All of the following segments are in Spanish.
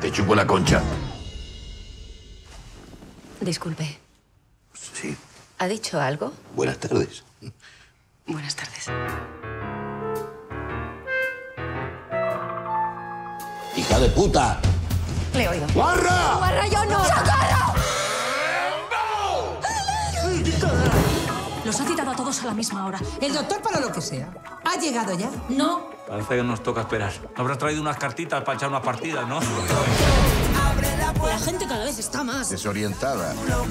Te chupo la concha. Disculpe. Sí. ¿Ha dicho algo? Buenas tardes. Buenas tardes. ¡Hija de puta! Le he oído. ¡Guarra! ¡Guarra, yo no! ¡Socorro! Los ha citado a todos a la misma hora. El doctor, para lo que sea, ¿ha llegado ya? No. Parece que nos toca esperar. Habrás traído unas cartitas para echar unas partidas, ¿no? La gente cada vez está más. Desorientada.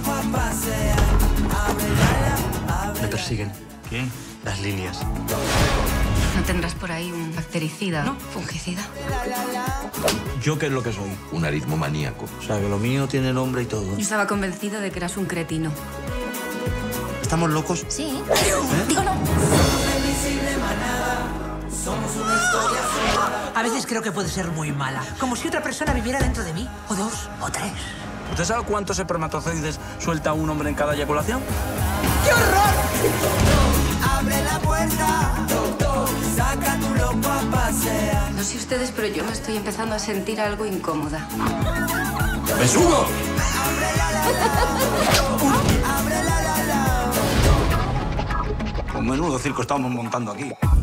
Me persiguen. ¿Quién? Las líneas. ¿No tendrás por ahí un bactericida? No. ¿Fungicida? ¿Yo qué es lo que soy? Un aritmomaníaco. O sea, que lo mío tiene nombre y todo. Yo estaba convencido de que eras un cretino. ¿Estamos locos? Sí. Digo no. A veces creo que puede ser muy mala. Como si otra persona viviera dentro de mí. O dos, o tres. ¿Usted sabe cuántos espermatozoides suelta un hombre en cada eyaculación? ¡Qué horror! Abre la puerta, doctor, saca tu loco a pasear. No sé ustedes, pero yo me estoy empezando a sentir algo incómoda. ¡Besugo! Con menudo circo estamos montando aquí.